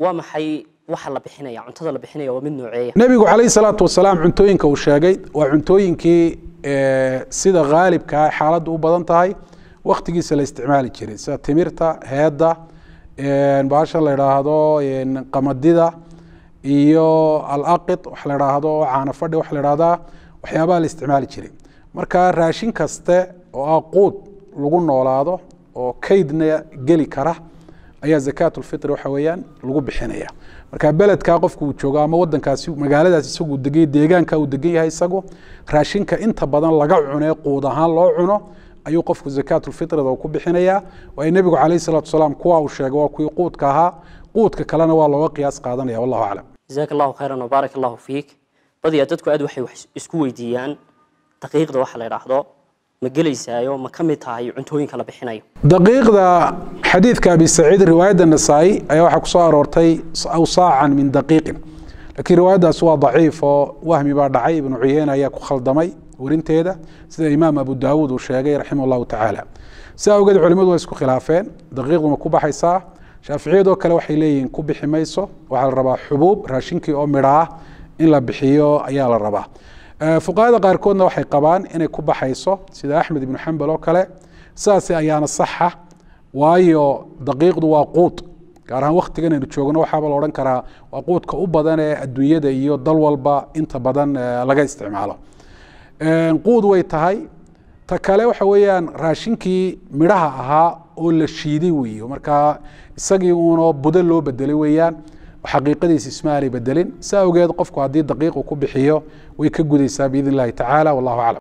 ومحي وحلا بحنايا عنتظر بحنايا ومن نوعية نبي عليه الصلاة والسلام عنتوين كوشاقي وعنتوين كي سيدا غالب كا حالات وبدن تاي وقت جيس الاستعمال جري تمرتا هذا باشا الله يراهدو قمديدا iyo al-aqid wax la raahdo caana fadhi wax la raahdaa waxyaabaha la isticmaali jiray marka raashin kaste oo aqood lagu noolaado oo kaydna gali kara ayaa zakaatul fitr waxa weeyaan lagu bixinaya marka beledka qofku uu joogo ama wadankaasi magaaladaas isagu deegaanka uu degan yahay isagu raashinka inta badan laga cuno qood ahaan loo cuno ayuu qofku zakaatul fitrada ku bixinaya waa nabiga kaleey salaatu salaam kuwa uu sheegay waa kuwii qoodka ahaa qoodka kalena waa looga qiyaas qaadanaya wallahu a'lam جزاك الله خيرا وبارك الله فيك بدي أدتكو أدو حي إسكو ويديان دقيق ده وحلا يراحضو ما جليسايو ما كمتها هي عنتوين كلا بحنايو دقيق ده حديث كأبي سعيد رواية النسائي أيوة حكو صار ورتي أو صاعا من دقيق لكن رواية ده سوا ضعيف وهمي بعد عيب بن عيينة ياكو خلدمي ورنت هذا سيد الإمام أبو داود والشاقي رحمه الله تعالى ساو قد علماء ويسكو خلافين دقيق ومكوبة حيصاه شافعيدو kale waxay leeyihiin ku bixi mayso waxa la rabaa xubuub raashinkii oo midhaa in la bixiyo ayaa la rabaa fuqaada qaarkoodna waxay qabaan inay ku baxayso sida Ahmed ibn Hanbal oo kale saasi ayaana saxa waayo daqiiqdu waa quud gaar ahaan waqtigan aynu joogno waxa la oran karaa waa quudka u badan ee adduunyada iyo dal walba inta badan laga isticmaalo quud way tahay ta kale waxa weeyaan raashinkii midhaha ahaa oo la shiiday weeyo marka isagii uu budal loo bedelay weeyaan xaqiiqadiisa ismaali bedelin saa ogeed qofku hadii daqiiq ku bixiyo way ka gudaysaa biidin Allah ta'ala wallahu a'lam